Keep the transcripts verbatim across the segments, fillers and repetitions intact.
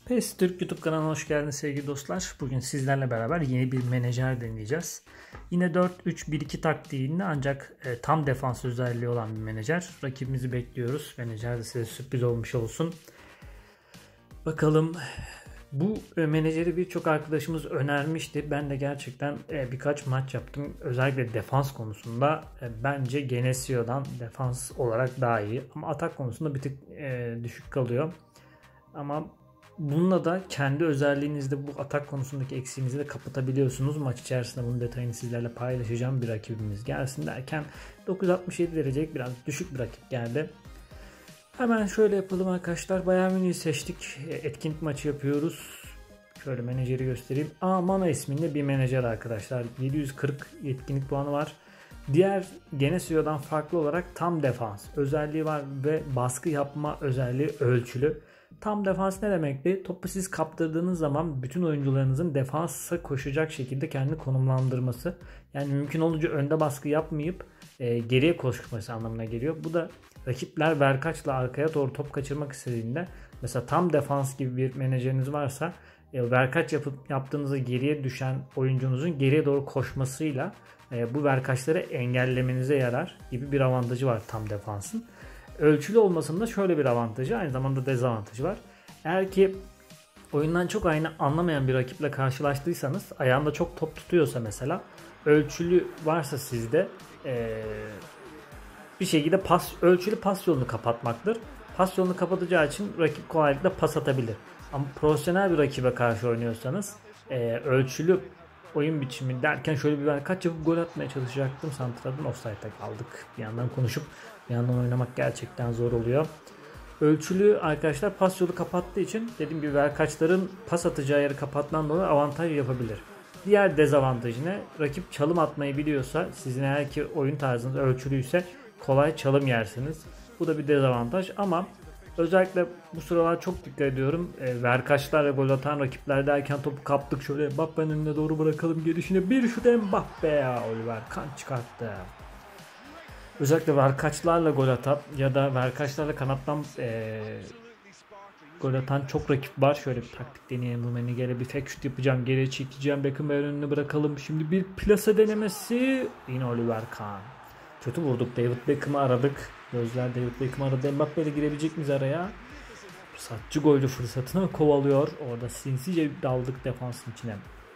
PES Türk YouTube kanalına hoş geldiniz sevgili dostlar. Bugün sizlerle beraber yeni bir menajer deneyeceğiz. Yine dört üç bir iki taktiğinde ancak e, tam defans özelliği olan bir menajer. Rakibimizi bekliyoruz. Menajer de size sürpriz olmuş olsun. Bakalım, bu e, menajeri birçok arkadaşımız önermişti. Ben de gerçekten e, birkaç maç yaptım. Özellikle defans konusunda e, bence Genesio'dan defans olarak daha iyi. Ama atak konusunda bir tık e, düşük kalıyor. Ama bununla da kendi özelliğinizde bu atak konusundaki eksiğinizi de kapatabiliyorsunuz. Maç içerisinde bunun detayını sizlerle paylaşacağım. Bir rakibimiz gelsin derken dokuz altmış yedi derecelik biraz düşük bir rakip geldi. Hemen şöyle yapalım arkadaşlar. Bayern Münih'i seçtik. Etkinlik maçı yapıyoruz. Şöyle menajeri göstereyim. Amana isminde bir menajer arkadaşlar. yedi yüz kırk yetkinlik puanı var. Diğer Genesio'dan farklı olarak tam defans özelliği var ve baskı yapma özelliği ölçülü. Tam defans ne demekti? Topu siz kaptırdığınız zaman bütün oyuncularınızın defansa koşacak şekilde kendini konumlandırması. Yani mümkün olunca önde baskı yapmayıp e, geriye koşması anlamına geliyor. Bu da rakipler verkaçla arkaya doğru top kaçırmak istediğinde, mesela tam defans gibi bir menajeriniz varsa e, verkaç yapıp yaptığınızda geriye düşen oyuncunuzun geriye doğru koşmasıyla e, bu verkaçları engellemenize yarar gibi bir avantajı var tam defansın. Ölçülü olmasında şöyle bir avantajı, aynı zamanda dezavantajı var. Eğer ki oyundan çok aynı anlamayan bir rakiple karşılaştıysanız, ayağında çok top tutuyorsa mesela, ölçülü varsa sizde ee, bir şekilde pas, ölçülü pas yolunu kapatmaktır. Pas yolunu kapatacağı için rakip kolaylıkla pas atabilir. Ama profesyonel bir rakibe karşı oynuyorsanız ee, ölçülü oyun biçimi derken şöyle bir kaç yapıp gol atmaya çalışacaktım. Santradan offside'e kaldık. Bir yandan konuşup bir yandan oynamak gerçekten zor oluyor. Ölçülü arkadaşlar pas yolu kapattığı için dediğim gibi verkaçların pas atacağı yeri kapatman dolayı avantaj yapabilir. Diğer dezavantajı ne? Rakip çalım atmayı biliyorsa, sizin eğer ki oyun tarzınız ölçülüyse kolay çalım yersiniz. Bu da bir dezavantaj ama özellikle bu sıralar çok dikkat ediyorum. E, verkaçlar ve gol atan rakipler derken topu kaptık, şöyle Mbappe'nin önüne doğru bırakalım, gelişine bir şut Mbappe ya, Oliver Kahn çıkarttı. Özellikle verkaçlarla gol atan ya da verkaçlarla kanattan e, gol atan çok rakip var. Şöyle bir taktik deneyelim. Rummenigge'ye bir fake şut yapacağım. Geriye çekeceğim. Beckham'ın önüne bırakalım. Şimdi bir plase denemesi. Yine Oliver Kahn. Kötü vurduk. David Beckham'ı aradık. Gözler David Beckham'ı aradı. Mbappe ile girebilecek miyiz araya? Fırsatçı golcü fırsatını kovalıyor. Orada sinsice daldık defansın içine.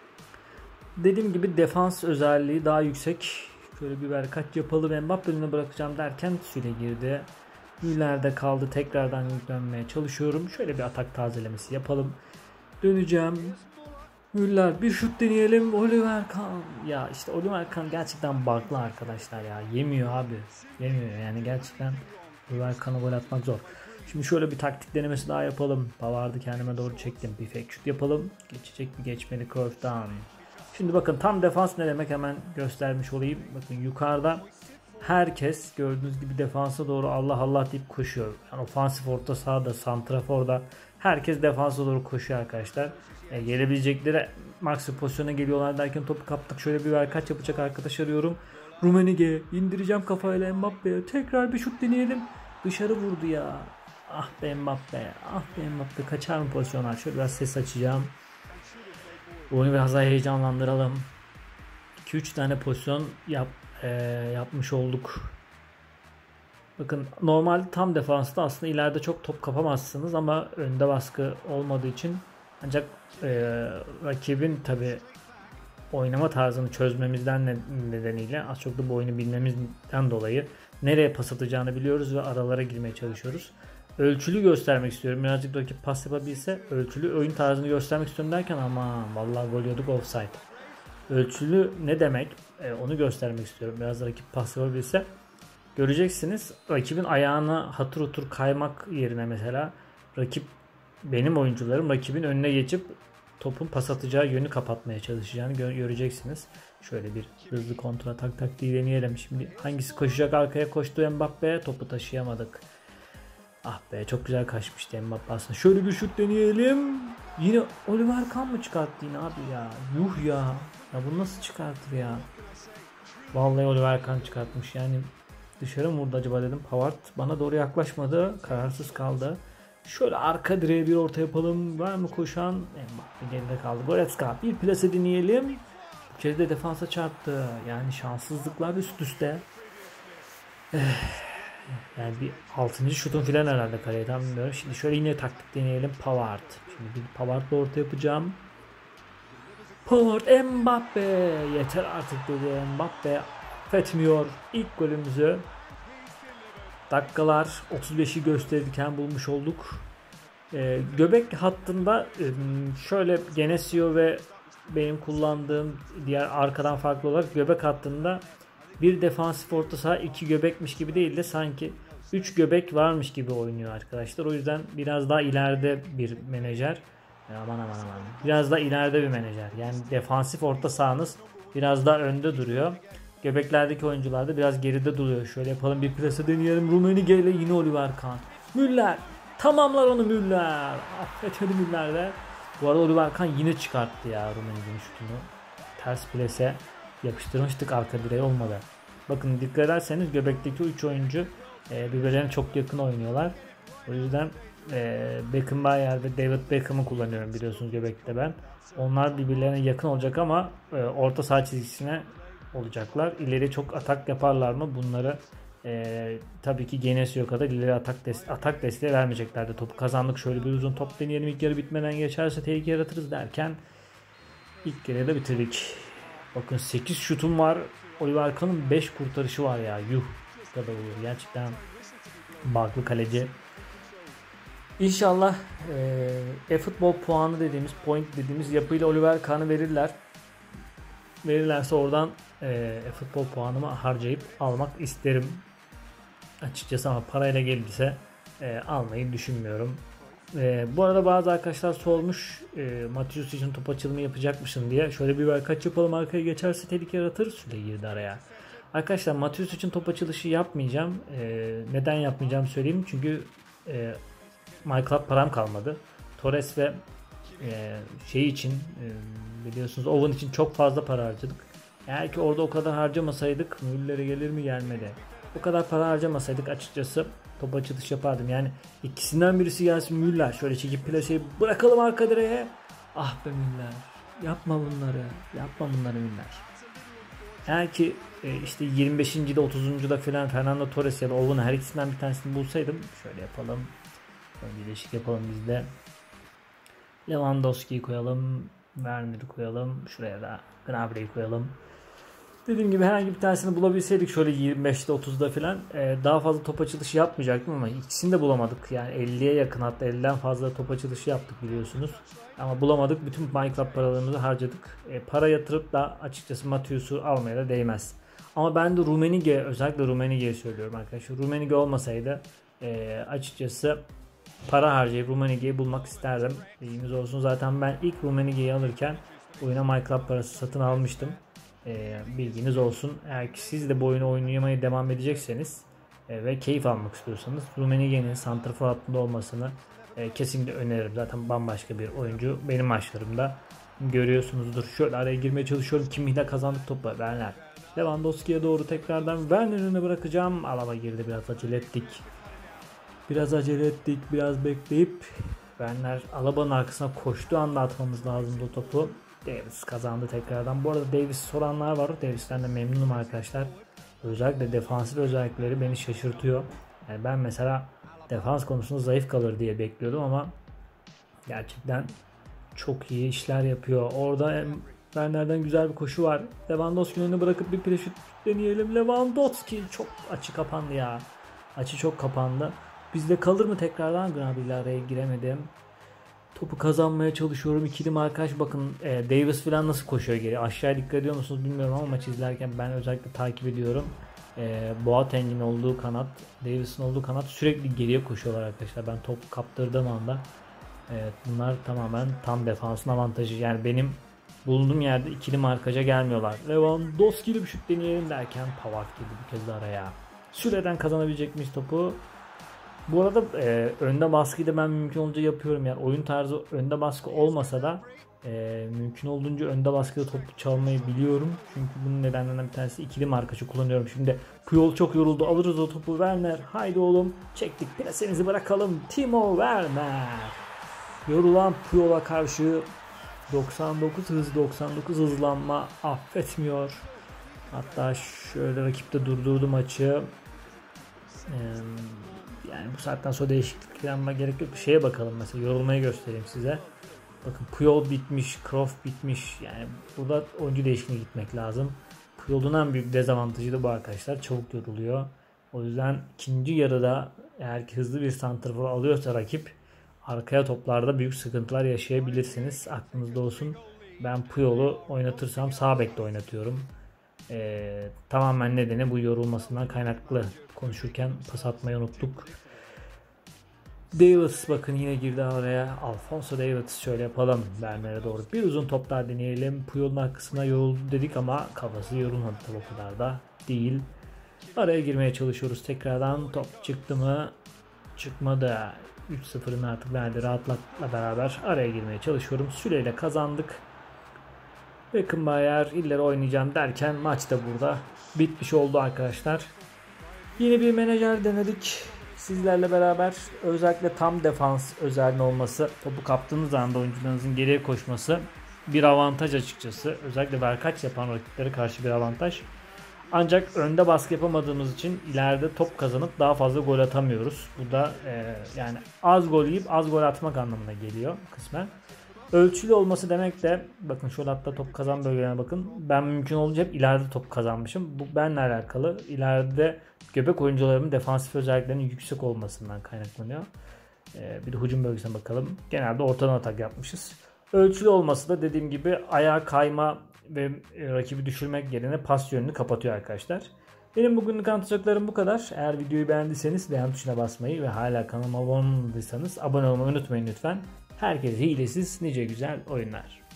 Dediğim gibi defans özelliği daha yüksek. Şöyle bir verkaç yapalım, Mbappe'nin bırakacağım derken süre girdi. Müller'de kaldı. Tekrardan dönmeye çalışıyorum. Şöyle bir atak tazelemesi yapalım. Döneceğim. Müller bir şut deneyelim. Oliver Kahn. Ya işte Oliver Kahn gerçekten bug'lı arkadaşlar ya. Yemiyor abi. Yemiyor yani gerçekten. Oliver Kahn'a gol atmak zor. Şimdi şöyle bir taktik denemesi daha yapalım. Pavard'ı kendime doğru çektim. Bir fake şut yapalım. Geçecek bir geçmeli curve down. Şimdi bakın tam defans ne demek, hemen göstermiş olayım. Bakın yukarıda herkes gördüğünüz gibi defansa doğru Allah Allah deyip koşuyor. Yani ofansif orta sahada, santraforda herkes defansa doğru koşuyor arkadaşlar. E, gelebilecekleri maksimum pozisyona geliyorlar derken topu kaptık. Şöyle bir verkaç yapacak arkadaş arıyorum. Rummenigge indireceğim kafayla Mbappe'ye. Tekrar bir şut deneyelim. Dışarı vurdu ya. Ah be Mbappe. Ah be Mbappe. Kaçar mı pozisyonlar? Şöyle biraz ses açacağım. Oyunu biraz daha heyecanlandıralım. iki üç tane pozisyon yap, e, yapmış olduk. Bakın normalde tam defansta aslında ileride çok top kapamazsınız ama önde baskı olmadığı için, ancak e, rakibin tabi oynama tarzını çözmemizden nedeniyle, az çok da bu oyunu bilmemizden dolayı nereye pas atacağını biliyoruz ve aralara girmeye çalışıyoruz. Ölçülü göstermek istiyorum. Birazcık rakip pas yapabilse ölçülü oyun tarzını göstermek istiyorum derken aman vallahi gol yiyorduk, offside. Ölçülü ne demek? Ee, onu göstermek istiyorum. Biraz rakip pas yapabilse göreceksiniz. Rakibin ayağına hatır otur kaymak yerine mesela rakip, benim oyuncularım rakibin önüne geçip topun pas atacağı yönü kapatmaya çalışacağını gö- göreceksiniz. Şöyle bir hızlı kontra tak taktiği deneyelim. Şimdi hangisi koşacak, arkaya koştu Mbappe'ye, topu taşıyamadık. Ah be, çok güzel kaçmıştı Mbappe aslında. Şöyle bir şut deneyelim. Yine Oliver Kahn mı çıkarttı yine abi ya? Yuh ya. Ya bunu nasıl çıkartır ya? Vallahi Oliver Kahn çıkartmış. Yani dışarı mı vurdu acaba dedim. Pavard bana doğru yaklaşmadı. Kararsız kaldı. Şöyle arka direğe bir orta yapalım. Var mı koşan? Mbappe geride kaldı. Goretzka bir plase deneyelim. Bu kez de defansa çarptı. Yani şanssızlıklar üst üste. Yani bir altıncı şutun filan herhalde kaleye, tam bilmiyorum. Şimdi şöyle yine taktik deneyelim. Pavard. Şimdi bir Pavard'la orta yapacağım. Pavard, Mbappe. Yeter artık dedi Mbappe. Affetmiyor ilk golümüzü. Dakikalar otuz beşi gösterirken bulmuş olduk. Ee, göbek hattında şöyle Genesio ve benim kullandığım diğer arkadan farklı olarak göbek hattında bir defansif orta saha iki göbekmiş gibi değil de sanki üç göbek varmış gibi oynuyor arkadaşlar. O yüzden biraz daha ileride bir menajer. Aman aman aman. Biraz daha ileride bir menajer. Yani defansif orta sahanız biraz daha önde duruyor. Göbeklerdeki oyuncular da biraz geride duruyor. Şöyle yapalım, bir plase deneyelim. Rummenigge ile yine Oliver Kahn. Müller. Tamamlar onu Müller. Affetmedi Müller de. Bu arada Oliver Kahn yine çıkarttı ya Rummenigge'nin şutunu. Ters plase yapıştırmıştık, arka direğe olmadı. Bakın dikkat ederseniz göbekteki üç oyuncu e, birbirlerine çok yakın oynuyorlar. O yüzden e, Beckenbauer ve David Beckham'ı kullanıyorum biliyorsunuz göbekte ben. Onlar birbirlerine yakın olacak ama e, orta saha çizgisine olacaklar. İleri çok atak yaparlar mı? Bunları e, tabii ki Genesio kadar ileri atak, des atak desteği vermeyeceklerdi. Topu kazandık. Şöyle bir uzun top deneyelim. İlk yarı bitmeden geçerse tehlike yaratırız derken ilk yarıda da bitirdik. Bakın sekiz şutum var. Oliver Kahn'ın beş kurtarışı var ya. Yuh. Bu kadar olur. Gerçekten baklı kaleci. İnşallah e, e-futbol puanı dediğimiz, point dediğimiz yapıyla Oliver Kahn'ı verirler. Verirlerse oradan e-futbol puanımı harcayıp almak isterim. Açıkçası ama parayla gelirse e, almayı düşünmüyorum. E, bu arada bazı arkadaşlar sormuş e, Matius için top açılımı yapacakmışsın diye. Şöyle bir birkaç yapalım, arkaya geçerse tehlike yaratır. Süle girdi araya. Arkadaşlar Matius için top açılışı yapmayacağım. E, neden yapmayacağım söyleyeyim. Çünkü e, MyClub param kalmadı. Torres ve e, şey için e, biliyorsunuz Owen için çok fazla para harcadık. Eğer ki orada o kadar harcamasaydık Müller'e gelir mi gelmedi. O kadar para harcamasaydık açıkçası top açılış yapardım. Yani ikisinden birisi gelsin, Müller şöyle çekip plaseyi bırakalım arka direğe. Ah be Müller. Yapma bunları. Yapma bunları Müller. Eğer ki e, işte yirmi beşinci de otuzuncu da falan Fernando Torres ya da Owen her ikisinden bir tanesini bulsaydım. Şöyle yapalım. Şöyle bir değişik yapalım biz de. Lewandowski'yi koyalım. Werner'i koyalım. Şuraya da Gnabry'i koyalım. Dediğim gibi herhangi bir tanesini bulabilseydik şöyle yirmi beşte otuzda falan e, daha fazla top açılışı yapmayacaktım ama ikisini de bulamadık. Yani elliye yakın, hatta elliden fazla top açılışı yaptık biliyorsunuz. Ama bulamadık. Bütün MyClub paralarımızı harcadık. E, para yatırıp da açıkçası Matius'u almaya da değmez. Ama ben de Rummenigge, özellikle Rummenigge'yi söylüyorum arkadaşlar. Rummenigge olmasaydı e, açıkçası para harcayıp Rummenigge'yi bulmak isterdim. Bilginiz olsun. Zaten ben ilk Rummenigge'yi alırken oyuna MyClub parası satın almıştım. E, bilginiz olsun. Eğer ki siz de bu oyunu oynamaya devam edecekseniz e, ve keyif almak istiyorsanız Rummenigge'nin santrafor hattında olmasını e, kesinlikle öneririm. Zaten bambaşka bir oyuncu. Benim maçlarımda görüyorsunuzdur. Şöyle araya girmeye çalışıyorum. Kimmihle kazandık topu. Werner. Lewandowski'ye doğru tekrardan Werner'in önüne bırakacağım. Alaba girdi. Biraz acele ettik. Biraz acele ettik. Biraz bekleyip Werner Alaba'nın arkasına koştuğu anda atmamız lazım bu topu. Davis kazandı tekrardan. Bu arada Davis soranlar var. Davis'ten de memnunum arkadaşlar. Özellikle defansif özellikleri beni şaşırtıyor. Yani ben mesela defans konusunda zayıf kalır diye bekliyordum ama gerçekten çok iyi işler yapıyor. Orada Werner'den güzel bir koşu var. Lewandowski'nin önüne bırakıp bir preşut deneyelim. Lewandowski çok açı kapandı ya. Açı çok kapandı. Bizde kalır mı tekrardan? Gnabry'le araya giremedim. Topu kazanmaya çalışıyorum. İkili markaj, bakın e, Davis falan nasıl koşuyor geri. Aşağıya dikkat ediyor musunuz bilmiyorum ama maç izlerken ben özellikle takip ediyorum. E, Boateng'in olduğu kanat, Davis'in olduğu kanat sürekli geriye koşuyorlar arkadaşlar. Ben top kaptırdığım anda evet, bunlar tamamen tam defansın avantajı. Yani benim bulunduğum yerde ikili markaja gelmiyorlar. Lewandowski'li bir şut deneyelim derken Pavard girdi bir kez de araya. Süreden kazanabilecek miyiz topu? Bu arada e, önde baskıyı da ben mümkün olunca yapıyorum. Yani oyun tarzı önde baskı olmasa da Ee, mümkün olduğunca önde baskıda top çalmayı biliyorum. Çünkü bunun nedenlerinden bir tanesi ikili markajı kullanıyorum. Şimdi Puyol çok yoruldu. Alırız o topu. Werner. Haydi oğlum. Çektik. Plasemizi bırakalım. Timo Werner. Yorulan Puyol'a karşı doksan dokuz hız, doksan dokuz hızlanma affetmiyor. Hatta şöyle rakipte durdurdu maçı. Ee, yani bu saatten sonra değişiklik yapma gerek yok. Bir şeye bakalım mesela. Yorulmayı göstereyim size. Bakın Puyol bitmiş, Kroos bitmiş. Yani burada oyuncu değişikliğine gitmek lazım. Puyol'un en büyük dezavantajı da bu arkadaşlar. Çabuk yoruluyor. O yüzden ikinci yarıda eğer ki hızlı bir santrafor alıyorsa rakip, arkaya toplarda büyük sıkıntılar yaşayabilirsiniz. Aklınızda olsun. Ben Puyol'u oynatırsam sağ bekte oynatıyorum. Ee, tamamen nedeni bu yorulmasından kaynaklı. Konuşurken pas atmayı unuttuk. Davis bakın yine girdi araya. Alphonso Davis şöyle yapalım. Werner'e doğru bir uzun toplar deneyelim. Puyol'un arkasına yoruldu dedik ama kafası yorulmadı tabi o kadar da değil. Araya girmeye çalışıyoruz tekrardan. Top çıktı mı? Çıkmadı. üç sıfırın artık verdi rahatlıkla beraber araya girmeye çalışıyorum. Süreyle kazandık. Beckenbauer ileri oynayacağım derken maç da burada bitmiş oldu arkadaşlar. Yeni bir menajer denedik. Sizlerle beraber özellikle tam defans özelliğinin olması, topu kaptığınız anda oyuncularınızın geriye koşması bir avantaj açıkçası. Özellikle verkaç yapan rakiplere karşı bir avantaj. Ancak önde baskı yapamadığımız için ileride top kazanıp daha fazla gol atamıyoruz. Bu da e, yani az gol yiyip az gol atmak anlamına geliyor kısmen. Ölçülü olması demek de bakın şöyle hatta top kazan bölgelerine bakın. Ben mümkün olunca hep ileride top kazanmışım. Bu benimle alakalı. İleride göbek oyuncularımın defansif özelliklerinin yüksek olmasından kaynaklanıyor. Ee, bir de hücum bölgesine bakalım. Genelde ortadan atak yapmışız. Ölçülü olması da dediğim gibi ayağa kayma ve rakibi düşürmek yerine pas yönünü kapatıyor arkadaşlar. Benim bugünlük anlatacaklarım bu kadar. Eğer videoyu beğendiyseniz beğen tuşuna basmayı ve hala kanalıma abone olmadıysanız abone olmayı unutmayın lütfen. Herkese hilesiz nice güzel oyunlar.